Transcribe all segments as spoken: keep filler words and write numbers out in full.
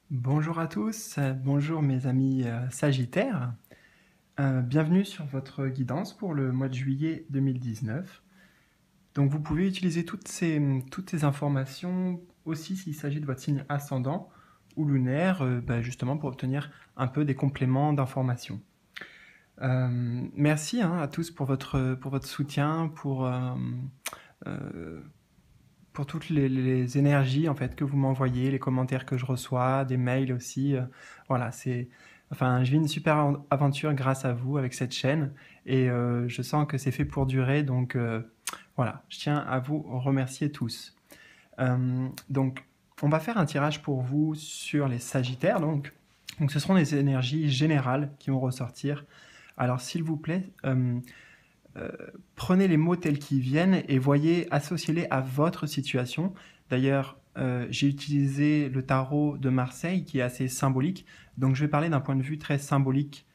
Bonjour à tous, euh, bonjour mes amis euh, Sagittaires. Euh, bienvenue sur votre guidance pour le mois de juillet deux mille dix-neuf. Donc vous pouvez utiliser toutes ces, toutes ces informations aussi s'il s'agit de votre signe ascendant ou lunaire, euh, bah, justement pour obtenir un peu des compléments d'informations. Euh, merci hein, à tous pour votre, pour votre soutien, pour, euh, euh, pour toutes les, les énergies en fait que vous m'envoyez, les commentaires que je reçois, des mails aussi. Euh, voilà, c'est, enfin, je vis une super aventure grâce à vous avec cette chaîne et euh, je sens que c'est fait pour durer. Donc euh, voilà, je tiens à vous remercier tous. Euh, donc, on va faire un tirage pour vous sur les Sagittaires. Donc, donc ce seront des énergies générales qui vont ressortir. Alors, s'il vous plaît. Euh, euh, prenez les mots tels qu'ils viennent et voyez, associez-les à votre situation. D'ailleurs, euh, j'ai utilisé le tarot de Marseille qui est assez symbolique, donc je vais parler d'un point de vue très symbolique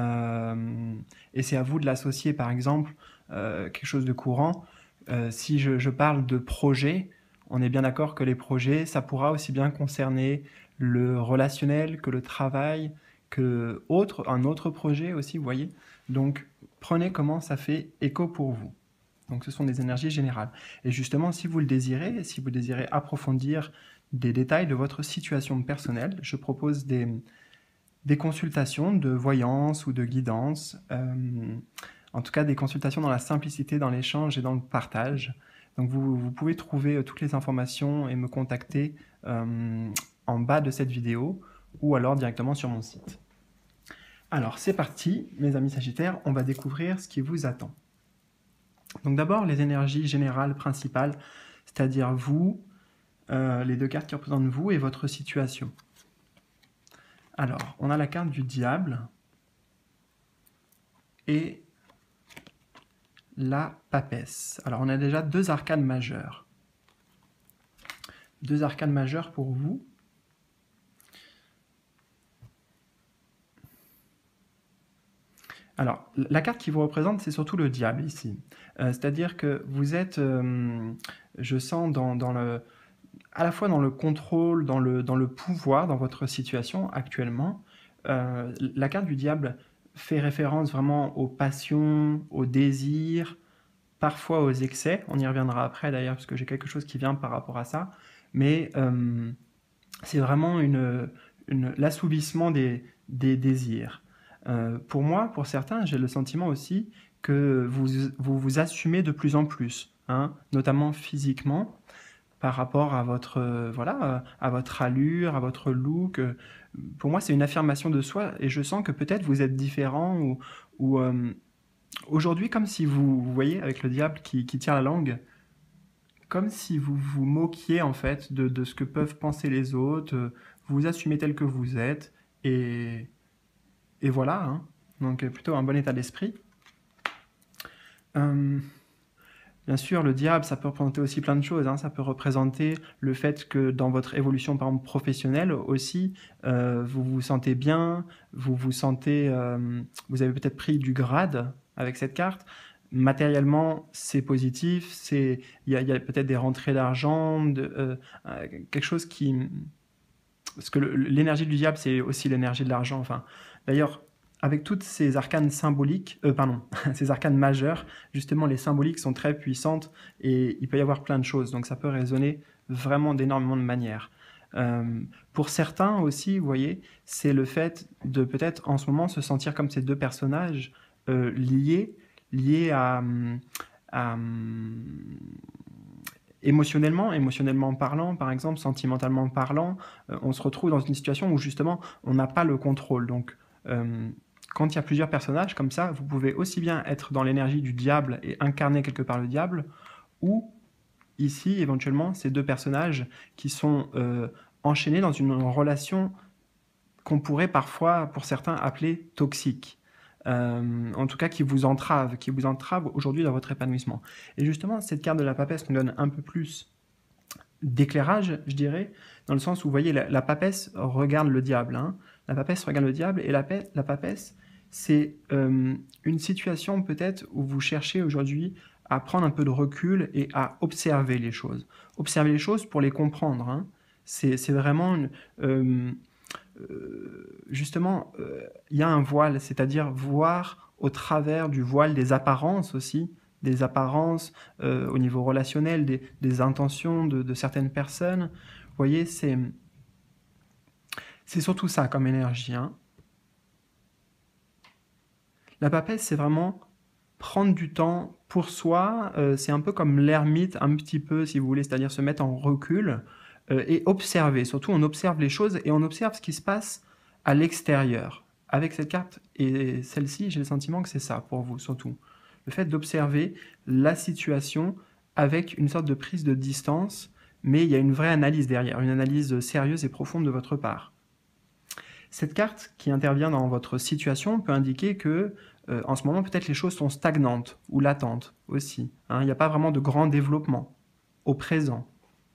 euh, et c'est à vous de l'associer par exemple euh, quelque chose de courant. Euh, si je, je parle de projet, on est bien d'accord que les projets, ça pourra aussi bien concerner le relationnel que le travail, que autre, un autre projet aussi, vous voyez. Donc, prenez comment ça fait écho pour vous. Donc ce sont des énergies générales. Et justement, si vous le désirez, si vous désirez approfondir des détails de votre situation personnelle, je propose des, des consultations de voyance ou de guidance, euh, en tout cas des consultations dans la simplicité, dans l'échange et dans le partage. Donc vous, vous pouvez trouver toutes les informations et me contacter euh, en bas de cette vidéo ou alors directement sur mon site. Alors c'est parti, mes amis Sagittaires, on va découvrir ce qui vous attend. Donc d'abord les énergies générales principales, c'est-à-dire vous, euh, les deux cartes qui représentent vous et votre situation. Alors, on a la carte du diable et la papesse. Alors on a déjà deux arcanes majeures. Deux arcanes majeures pour vous. Alors, la carte qui vous représente, c'est surtout le diable ici. Euh, C'est-à-dire que vous êtes, euh, je sens, dans, dans le, à la fois dans le contrôle, dans le, dans le pouvoir, dans votre situation actuellement. Euh, la carte du diable fait référence vraiment aux passions, aux désirs, parfois aux excès. On y reviendra après d'ailleurs, parce que j'ai quelque chose qui vient par rapport à ça. Mais euh, c'est vraiment une, une, l'assouvissement des, des désirs. Euh, pour moi, pour certains, j'ai le sentiment aussi que vous vous, vous assumez de plus en plus, hein, notamment physiquement, par rapport à votre, euh, voilà, à votre allure, à votre look. Pour moi, c'est une affirmation de soi et je sens que peut-être vous êtes différent ou, ou euh, aujourd'hui, comme si vous, vous voyez, avec le diable qui, qui tire la langue, comme si vous vous moquiez en fait de, de ce que peuvent penser les autres, euh, vous vous assumez tel que vous êtes, et, et voilà, hein. Donc plutôt un bon état d'esprit. Euh, bien sûr, le diable, ça peut représenter aussi plein de choses, hein. Ça peut représenter le fait que dans votre évolution, par exemple, professionnelle aussi, euh, vous vous sentez bien, vous vous sentez, euh, vous avez peut-être pris du grade avec cette carte. Matériellement, c'est positif, c'est, il y a, y a peut-être des rentrées d'argent, de, euh, euh, quelque chose qui, parce que le- l'énergie du diable, c'est aussi l'énergie de l'argent. Enfin, d'ailleurs, avec toutes ces arcanes symboliques, euh, pardon, ces arcanes majeures, justement, les symboliques sont très puissantes et il peut y avoir plein de choses. Donc, ça peut résonner vraiment d'énormément de manières. Euh, pour certains aussi, vous voyez, c'est le fait de peut-être en ce moment se sentir comme ces deux personnages euh, liés, liés à, à, émotionnellement, émotionnellement parlant, par exemple, sentimentalement parlant, euh, on se retrouve dans une situation où justement on n'a pas le contrôle. Donc, euh, quand il y a plusieurs personnages comme ça, vous pouvez aussi bien être dans l'énergie du diable et incarner quelque part le diable, ou ici, éventuellement, ces deux personnages qui sont euh, enchaînés dans une relation qu'on pourrait parfois, pour certains, appeler toxique. Euh, en tout cas, qui vous entrave, qui vous entrave aujourd'hui dans votre épanouissement. Et justement, cette carte de la papesse nous donne un peu plus d'éclairage, je dirais, dans le sens où, vous voyez, la, la papesse regarde le diable. Hein. La papesse regarde le diable, et la, la papesse, c'est euh, une situation peut-être où vous cherchez aujourd'hui à prendre un peu de recul et à observer les choses. Observer les choses pour les comprendre. Hein. C'est vraiment... Une, euh, euh, justement, euh, il y a un voile, c'est-à-dire voir au travers du voile des apparences aussi, des apparences euh, au niveau relationnel, des, des intentions de, de certaines personnes. Vous voyez, c'est c'est surtout ça comme énergie. Hein. La papesse, c'est vraiment prendre du temps pour soi. Euh, c'est un peu comme l'ermite, un petit peu, si vous voulez, c'est-à-dire se mettre en recul euh, et observer. Surtout, on observe les choses et on observe ce qui se passe à l'extérieur. Avec cette carte et celle-ci, j'ai le sentiment que c'est ça pour vous, surtout. Le fait d'observer la situation avec une sorte de prise de distance, mais il y a une vraie analyse derrière, une analyse sérieuse et profonde de votre part. Cette carte qui intervient dans votre situation peut indiquer que, euh, en ce moment, peut-être les choses sont stagnantes ou latentes aussi. Hein. Il n'y a pas vraiment de grand développement au présent.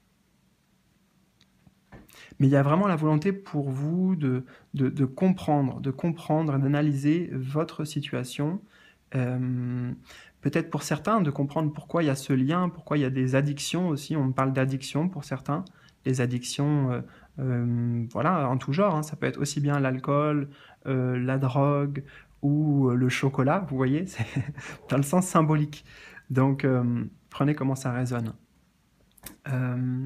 Mais il y a vraiment la volonté pour vous de, de, de comprendre, de comprendre et d'analyser votre situation. Euh, peut-être pour certains, de comprendre pourquoi il y a ce lien, pourquoi il y a des addictions aussi. On parle d'addiction pour certains. Les addictions, euh, euh, voilà, en tout genre. Hein. Ça peut être aussi bien l'alcool, euh, la drogue ou le chocolat, vous voyez, c'est dans le sens symbolique. Donc, euh, prenez comment ça résonne. Euh,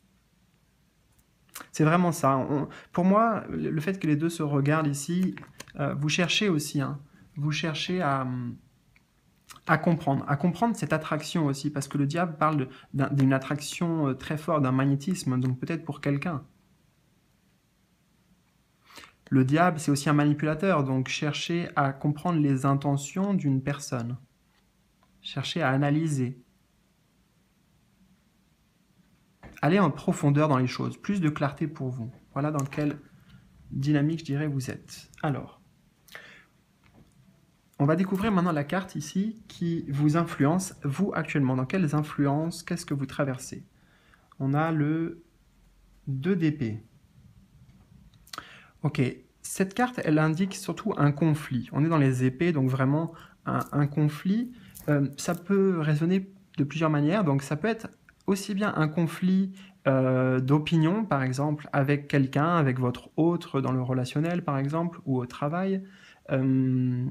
C'est vraiment ça. On, pour moi, le fait que les deux se regardent ici, euh, vous cherchez aussi, hein, vous cherchez à, à comprendre, à comprendre cette attraction aussi, parce que le diable parle d'une attraction très forte, d'un magnétisme, donc peut-être pour quelqu'un. Le diable, c'est aussi un manipulateur, donc cherchez à comprendre les intentions d'une personne. Cherchez à analyser. Allez en profondeur dans les choses, plus de clarté pour vous. Voilà dans quelle dynamique, je dirais, vous êtes. Alors, on va découvrir maintenant la carte ici qui vous influence, vous actuellement. Dans quelles influences, qu'est-ce que vous traversez? On a le deux d'épée. Ok, cette carte, elle indique surtout un conflit. On est dans les épées, donc vraiment un, un conflit. Euh, ça peut résonner de plusieurs manières. Donc ça peut être aussi bien un conflit euh, d'opinion, par exemple, avec quelqu'un, avec votre autre dans le relationnel, par exemple, ou au travail. Euh,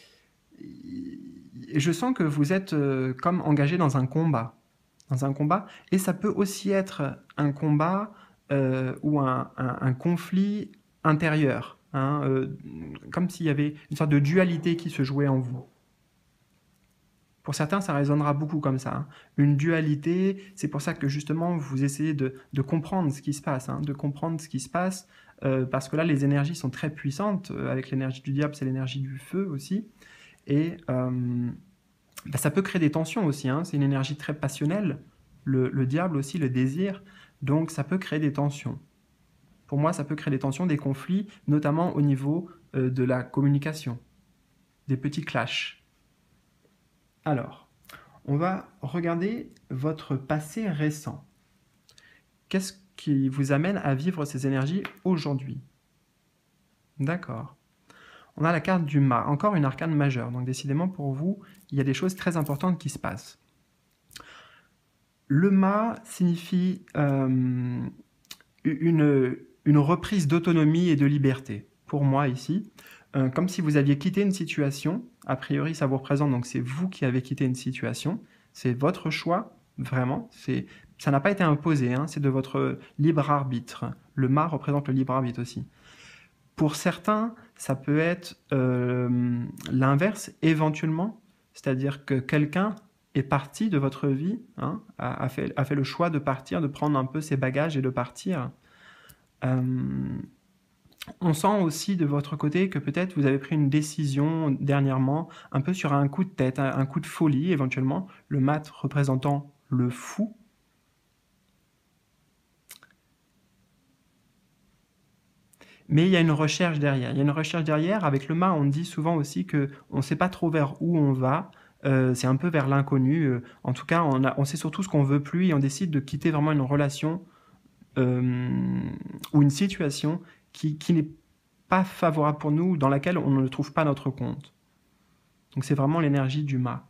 je sens que vous êtes euh, comme engagé dans un combat. Dans un combat. Et ça peut aussi être un combat euh, ou un, un, un conflit intérieur. Hein, euh, comme s'il y avait une sorte de dualité qui se jouait en vous. Pour certains, ça résonnera beaucoup comme ça. Hein. Une dualité, c'est pour ça que justement, vous essayez de, de comprendre ce qui se passe, hein, de comprendre ce qui se passe, euh, parce que là, les énergies sont très puissantes. Euh, avec l'énergie du diable, c'est l'énergie du feu aussi. Et euh, bah, ça peut créer des tensions aussi. Hein. C'est une énergie très passionnelle. Le, le diable aussi, le désir. Donc, ça peut créer des tensions. Pour moi, ça peut créer des tensions, des conflits, notamment au niveau euh, de la communication. Des petits clashs. Alors, on va regarder votre passé récent. Qu'est-ce qui vous amène à vivre ces énergies aujourd'hui? D'accord. On a la carte du mât, encore une arcane majeure. Donc décidément, pour vous, il y a des choses très importantes qui se passent. Le mât signifie euh, une, une reprise d'autonomie et de liberté. Pour moi, ici, euh, comme si vous aviez quitté une situation. A priori, ça vous représente, donc c'est vous qui avez quitté une situation. C'est votre choix, vraiment. Ça n'a pas été imposé, hein, c'est de votre libre arbitre. Le mât représente le libre arbitre aussi. Pour certains, ça peut être euh, l'inverse, éventuellement. C'est-à-dire que quelqu'un est parti de votre vie, hein, a, a, fait, a fait le choix de partir, de prendre un peu ses bagages et de partir. Euh, on sent aussi de votre côté que peut-être vous avez pris une décision dernièrement, un peu sur un coup de tête, un coup de folie éventuellement, le mat représentant le fou. Mais il y a une recherche derrière. Il y a une recherche derrière. Avec le mât, on dit souvent aussi qu'on ne sait pas trop vers où on va. Euh, c'est un peu vers l'inconnu. Euh, en tout cas, on, a, on sait surtout ce qu'on veut plus et on décide de quitter vraiment une relation euh, ou une situation qui, qui n'est pas favorable pour nous, dans laquelle on ne trouve pas notre compte. Donc c'est vraiment l'énergie du mât.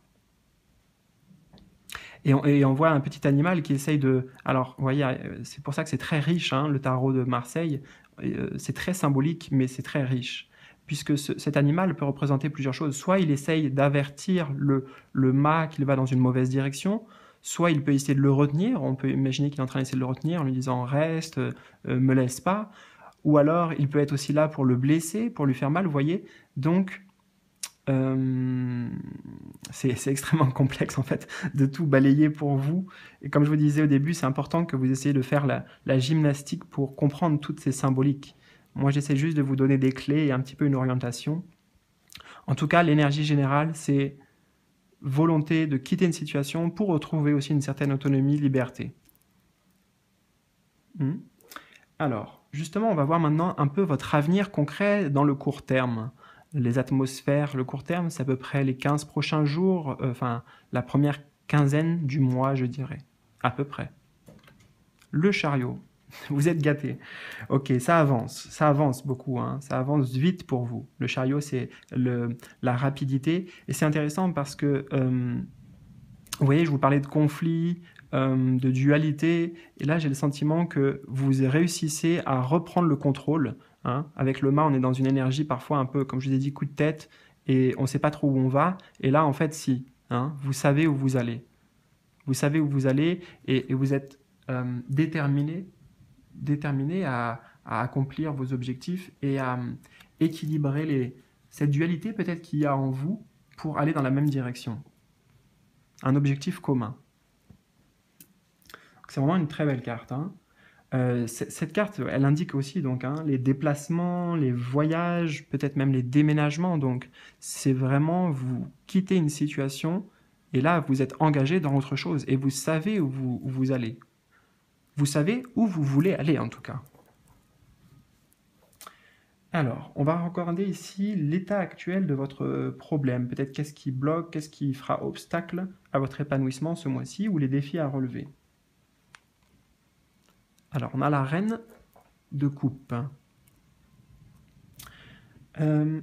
Et on, et on voit un petit animal qui essaye de... Alors, vous voyez, c'est pour ça que c'est très riche, hein, le tarot de Marseille. euh, c'est très symbolique, mais c'est très riche, puisque ce, cet animal peut représenter plusieurs choses. Soit il essaye d'avertir le, le mât qu'il va dans une mauvaise direction, soit il peut essayer de le retenir. On peut imaginer qu'il est en train d'essayer de le retenir en lui disant « reste, euh, me laisse pas ». Ou alors il peut être aussi là pour le blesser, pour lui faire mal, vous voyez. Donc euh, c'est extrêmement complexe en fait de tout balayer pour vous. Et comme je vous disais au début, c'est important que vous essayez de faire la, la gymnastique pour comprendre toutes ces symboliques. Moi j'essaie juste de vous donner des clés et un petit peu une orientation. En tout cas, l'énergie générale, c'est volonté de quitter une situation pour retrouver aussi une certaine autonomie, liberté. Hmm. Alors, justement, on va voir maintenant un peu votre avenir concret dans le court terme. Les atmosphères, le court terme, c'est à peu près les quinze prochains jours, euh, enfin, la première quinzaine du mois, je dirais, à peu près. Le chariot, vous êtes gâtés. Ok, ça avance, ça avance beaucoup, hein, ça avance vite pour vous. Le chariot, c'est la rapidité, et c'est intéressant parce que, euh, vous voyez, je vous parlais de conflit, euh, de dualité, et là, j'ai le sentiment que vous réussissez à reprendre le contrôle. Hein. Avec le mât, on est dans une énergie parfois un peu, comme je vous ai dit, coup de tête, et on ne sait pas trop où on va, et là, en fait, si, hein, vous savez où vous allez. Vous savez où vous allez, et, et vous êtes euh, déterminé, déterminé à, à accomplir vos objectifs et à euh, équilibrer les, cette dualité peut-être qu'il y a en vous pour aller dans la même direction. Un objectif commun. C'est vraiment une très belle carte. Hein. Euh, cette carte, elle indique aussi donc, hein, les déplacements, les voyages, peut-être même les déménagements. Donc, c'est vraiment vous quittez une situation et là, vous êtes engagé dans autre chose et vous savez où vous, où vous allez. Vous savez où vous voulez aller, en tout cas. Alors, on va regarder ici l'état actuel de votre problème. Peut-être qu'est-ce qui bloque, qu'est-ce qui fera obstacle à votre épanouissement ce mois-ci ou les défis à relever. Alors, on a la reine de coupe. Euh,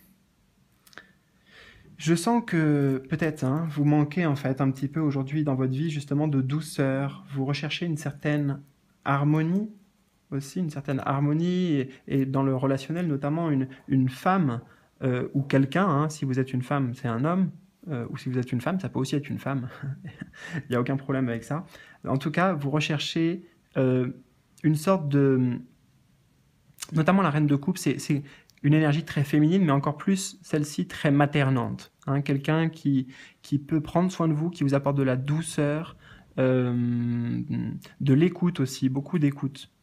je sens que peut-être hein, vous manquez en fait un petit peu aujourd'hui dans votre vie justement de douceur. Vous recherchez une certaine harmonie aussi, une certaine harmonie et, et dans le relationnel notamment une, une femme euh, ou quelqu'un. Hein, si vous êtes une femme, c'est un homme. Euh, ou si vous êtes une femme, ça peut aussi être une femme. Il n'y a aucun problème avec ça. En tout cas, vous recherchez euh, une sorte de... Notamment la reine de coupe, c'est une énergie très féminine, mais encore plus celle-ci très maternante. Hein, quelqu'un qui, qui peut prendre soin de vous, qui vous apporte de la douceur, euh, de l'écoute aussi, beaucoup d'écoute.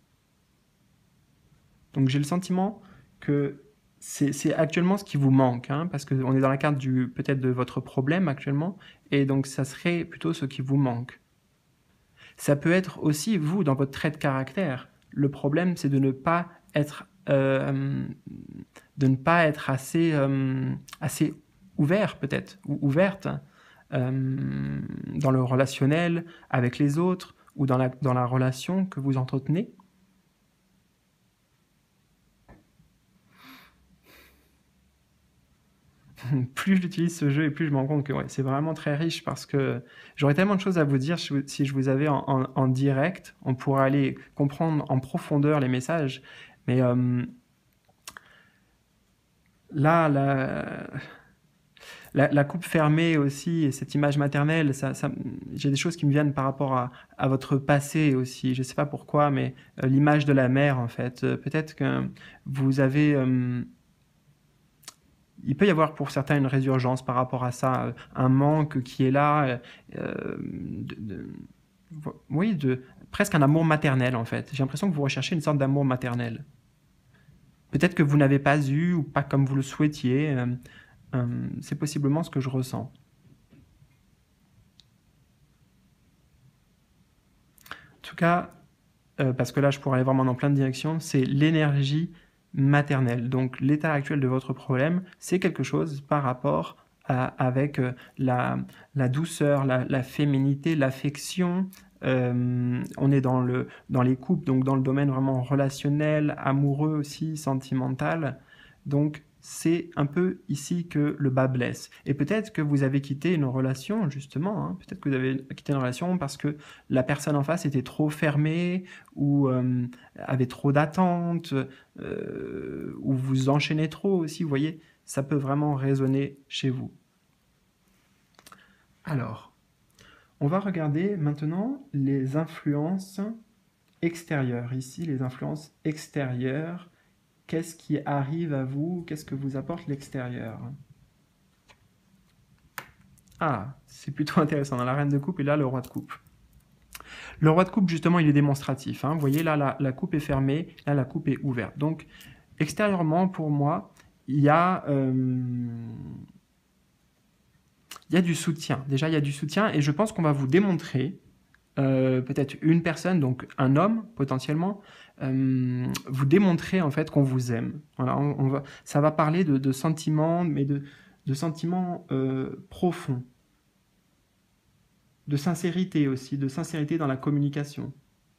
Donc j'ai le sentiment que c'est actuellement ce qui vous manque, hein, parce qu'on est dans la carte peut-être de votre problème actuellement, et donc ça serait plutôt ce qui vous manque. Ça peut être aussi, vous, dans votre trait de caractère. Le problème, c'est de ne pas être, euh, de ne pas être assez, euh, assez ouvert, peut-être, ou ouverte, euh, dans le relationnel, avec les autres, ou dans la, dans la relation que vous entretenez. Plus j'utilise ce jeu et plus je me rends compte que ouais, c'est vraiment très riche parce que j'aurais tellement de choses à vous dire si je vous avais en, en, en direct. On pourrait aller comprendre en profondeur les messages. Mais euh, là, la, la, la coupe fermée aussi, et cette image maternelle, ça, ça, j'ai des choses qui me viennent par rapport à, à votre passé aussi. Je ne sais pas pourquoi, mais euh, l'image de la mère, en fait. Euh, Peut-être que vous avez... Euh, il peut y avoir pour certains une résurgence par rapport à ça, un manque qui est là, euh, de, de, oui, de, presque un amour maternel en fait. J'ai l'impression que vous recherchez une sorte d'amour maternel. Peut-être que vous n'avez pas eu ou pas comme vous le souhaitiez, euh, euh, c'est possiblement ce que je ressens. En tout cas, euh, parce que là je pourrais aller vraiment dans plein de directions, c'est l'énergie maternelle. Donc l'état actuel de votre problème, c'est quelque chose par rapport à, avec euh, la, la douceur, la, la féminité, l'affection. Euh, on est dans, le, dans les couples, donc dans le domaine vraiment relationnel, amoureux aussi, sentimental. Donc, c'est un peu ici que le bas blesse. Et peut-être que vous avez quitté une relation, justement, hein, peut-être que vous avez quitté une relation parce que la personne en face était trop fermée ou euh, avait trop d'attentes, euh, ou vous enchaînez trop aussi, vous voyez, ça peut vraiment résonner chez vous. Alors, on va regarder maintenant les influences extérieures. Ici, les influences extérieures. Qu'est-ce qui arrive à vous? Qu'est-ce que vous apporte l'extérieur? Ah, c'est plutôt intéressant. Dans la reine de coupe et là, le roi de coupe. Le roi de coupe, justement, il est démonstratif. Hein. Vous voyez, là, la, la coupe est fermée. Là, la coupe est ouverte. Donc, extérieurement, pour moi, il y a... Euh, il y a du soutien. Déjà, il y a du soutien et je pense qu'on va vous démontrer, euh, peut-être une personne, donc un homme potentiellement, euh, vous démontrer en fait qu'on vous aime. Voilà, on, on va, ça va parler de, de sentiments, mais de, de sentiments euh, profonds, de sincérité aussi, de sincérité dans la communication.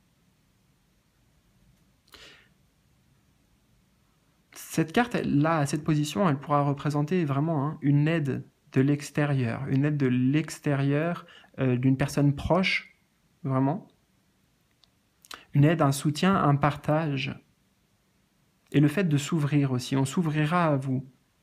Cette carte, là, à cette position, elle pourra représenter vraiment hein, une aide de l'extérieur, une aide de l'extérieur euh, d'une personne proche, vraiment. Une aide, un soutien, un partage. Et le fait de s'ouvrir aussi, on s'ouvrira à vous.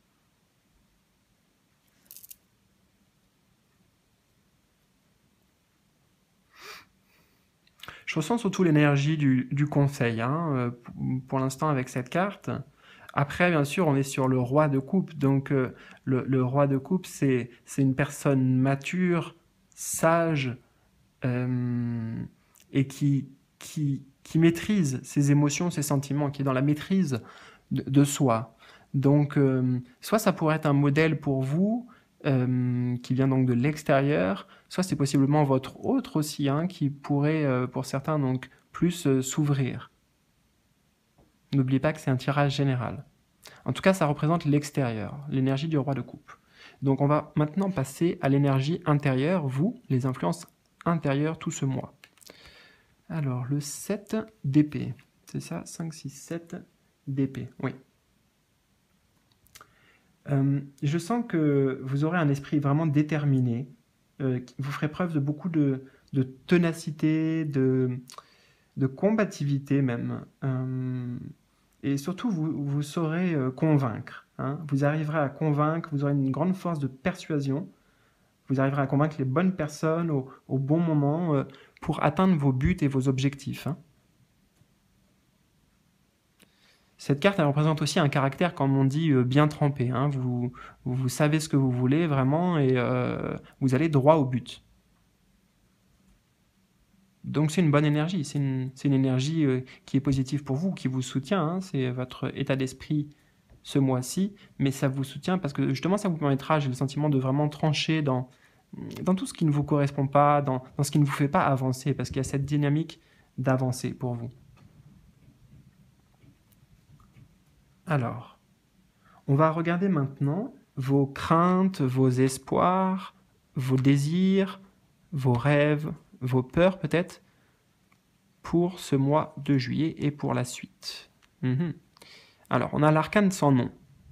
Je ressens surtout l'énergie du, du conseil, hein, euh, pour l'instant avec cette carte. Après, bien sûr, on est sur le roi de coupe. Donc, euh, le, le roi de coupe, c'est une personne mature, sage, euh, et qui, qui, qui maîtrise ses émotions, ses sentiments, qui est dans la maîtrise de, de soi. Donc, euh, soit ça pourrait être un modèle pour vous, euh, qui vient donc de l'extérieur, soit c'est possiblement votre autre aussi, hein, qui pourrait, euh, pour certains, donc plus euh, s'ouvrir. N'oubliez pas que c'est un tirage général. En tout cas, ça représente l'extérieur, l'énergie du roi de coupe. Donc on va maintenant passer à l'énergie intérieure, vous, les influences intérieures tout ce mois. Alors, le sept d'épée, c'est ça, cinq, six, sept d'épée, oui. Euh, je sens que vous aurez un esprit vraiment déterminé, euh, vous ferez preuve de beaucoup de, de ténacité, de, de combativité même, euh, et surtout vous, vous saurez euh, convaincre, hein. Vous arriverez à convaincre, vous aurez une grande force de persuasion, vous arriverez à convaincre les bonnes personnes au, au bon moment euh, pour atteindre vos buts et vos objectifs, hein. Cette carte, elle représente aussi un caractère, comme on dit, euh, bien trempé, hein. Vous, vous savez ce que vous voulez vraiment et euh, vous allez droit au but. Donc c'est une bonne énergie, c'est une, une énergie euh, qui est positive pour vous, qui vous soutient, hein. C'est votre état d'esprit ce mois-ci, mais ça vous soutient parce que justement ça vous permettra, j'ai le sentiment de vraiment trancher dans, dans tout ce qui ne vous correspond pas, dans, dans ce qui ne vous fait pas avancer, parce qu'il y a cette dynamique d'avancer pour vous. Alors, on va regarder maintenant vos craintes, vos espoirs, vos désirs, vos rêves, vos peurs peut-être, pour ce mois de juillet et pour la suite. Mmh. Alors, on a l'arcane sans nom.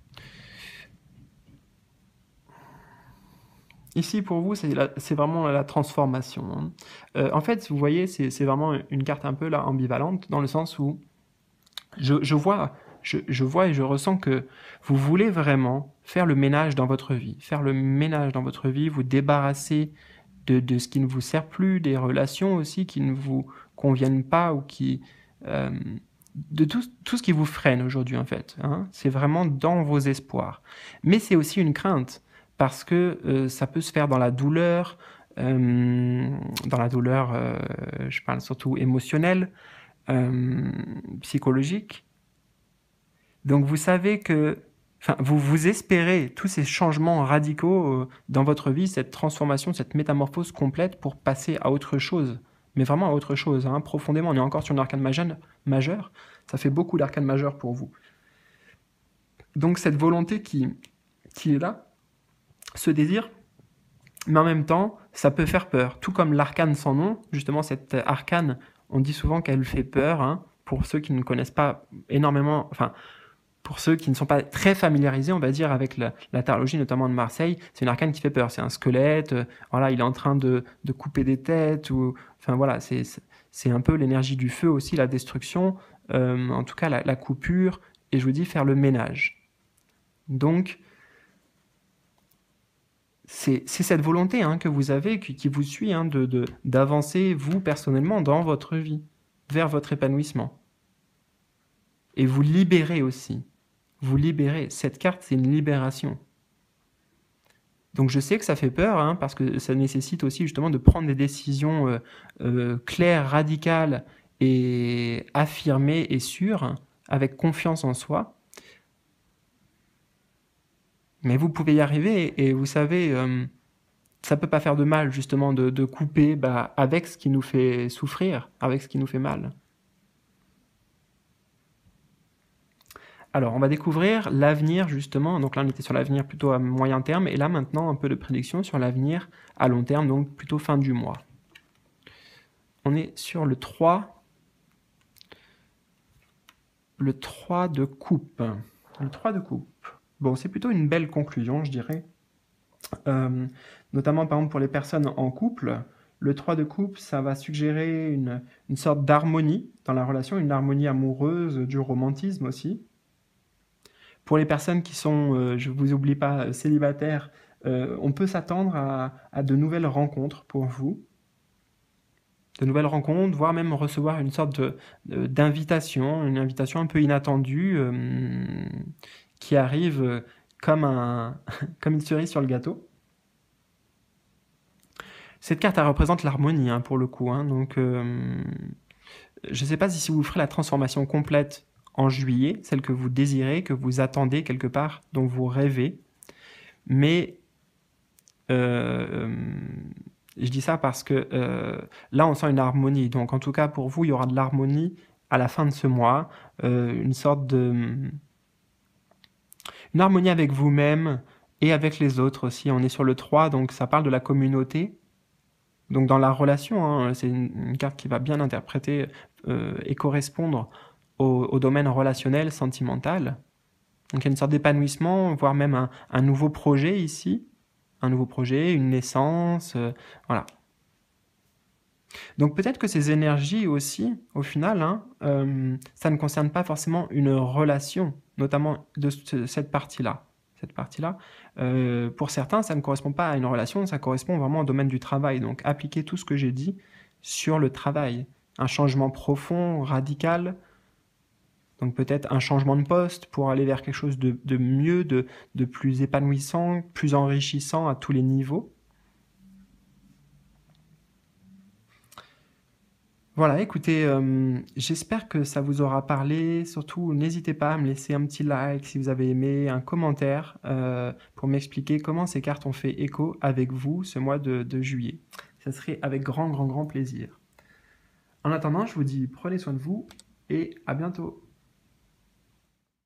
Ici, pour vous, c'est vraiment la transformation, hein. Euh, en fait, vous voyez, c'est vraiment une carte un peu là, ambivalente, dans le sens où je, je vois... Je, je vois et je ressens que vous voulez vraiment faire le ménage dans votre vie, faire le ménage dans votre vie, vous débarrasser de, de ce qui ne vous sert plus, des relations aussi qui ne vous conviennent pas ou qui... Euh, de tout, tout ce qui vous freine aujourd'hui en fait, hein. C'est vraiment dans vos espoirs. Mais c'est aussi une crainte parce que euh, ça peut se faire dans la douleur, euh, dans la douleur, euh, je parle surtout émotionnelle, euh, psychologique. Donc vous savez que, enfin, vous, vous espérez tous ces changements radicaux euh, dans votre vie, cette transformation, cette métamorphose complète pour passer à autre chose. Mais vraiment à autre chose, hein, profondément. On est encore sur une arcane majeure, majeur. Ça fait beaucoup d'arcanes majeures pour vous. Donc cette volonté qui, qui est là, ce désir, mais en même temps, ça peut faire peur. Tout comme l'arcane sans nom, justement cette arcane, on dit souvent qu'elle fait peur, hein, pour ceux qui ne connaissent pas énormément... Enfin, pour ceux qui ne sont pas très familiarisés, on va dire, avec la, la tarologie, notamment de Marseille, c'est une arcane qui fait peur. C'est un squelette, euh, voilà, il est en train de, de couper des têtes, ou, enfin voilà, c'est, c'est un peu l'énergie du feu aussi, la destruction, euh, en tout cas la, la coupure, et je vous dis faire le ménage. Donc, c'est cette volonté hein, que vous avez, qui, qui vous suit, hein, de, de, d'avancer, vous, personnellement, dans votre vie, vers votre épanouissement. Et vous libérez aussi. Vous libérez. Cette carte, c'est une libération. Donc je sais que ça fait peur, hein, parce que ça nécessite aussi justement de prendre des décisions euh, euh, claires, radicales et affirmées et sûres, avec confiance en soi. Mais vous pouvez y arriver, et, et vous savez, euh, ça ne peut pas faire de mal justement de, de couper bah, avec ce qui nous fait souffrir, avec ce qui nous fait mal. Alors, on va découvrir l'avenir, justement. Donc là, on était sur l'avenir plutôt à moyen terme. Et là, maintenant, un peu de prédiction sur l'avenir à long terme, donc plutôt fin du mois. On est sur le trois. Le trois de coupe. Le trois de coupe. Bon, c'est plutôt une belle conclusion, je dirais. Euh, notamment, par exemple, pour les personnes en couple. Le trois de coupe, ça va suggérer une, une sorte d'harmonie dans la relation, une harmonie amoureuse, du romantisme aussi. Pour les personnes qui sont, euh, je ne vous oublie pas, célibataires, euh, on peut s'attendre à, à de nouvelles rencontres pour vous. De nouvelles rencontres, voire même recevoir une sorte de, de, d'invitation, une invitation un peu inattendue euh, qui arrive comme, un, comme une cerise sur le gâteau. Cette carte, elle représente l'harmonie hein, pour le coup. Hein, donc, euh, je ne sais pas si vous ferez la transformation complète en juillet, celle que vous désirez, que vous attendez quelque part, dont vous rêvez. Mais euh, je dis ça parce que euh, là, on sent une harmonie. Donc, en tout cas, pour vous, il y aura de l'harmonie à la fin de ce mois. Euh, une sorte de... Une harmonie avec vous-même et avec les autres aussi. On est sur le trois, donc ça parle de la communauté. Donc, dans la relation, hein, c'est une, une carte qui va bien interpréter euh, et correspondre au, au domaine relationnel, sentimental. Donc il y a une sorte d'épanouissement, voire même un, un nouveau projet ici, un nouveau projet, une naissance, euh, voilà. Donc peut-être que ces énergies aussi, au final, hein, euh, ça ne concerne pas forcément une relation, notamment de ce, cette partie-là. Cette partie-là, euh, pour certains, ça ne correspond pas à une relation, ça correspond vraiment au domaine du travail. Donc appliquer tout ce que j'ai dit sur le travail, un changement profond, radical. Donc peut-être un changement de poste pour aller vers quelque chose de, de mieux, de, de plus épanouissant, plus enrichissant à tous les niveaux. Voilà, écoutez, euh, j'espère que ça vous aura parlé. Surtout, n'hésitez pas à me laisser un petit like si vous avez aimé, un commentaire euh, pour m'expliquer comment ces cartes ont fait écho avec vous ce mois de, de juillet. Ça serait avec grand, grand, grand plaisir. En attendant, je vous dis prenez soin de vous et à bientôt.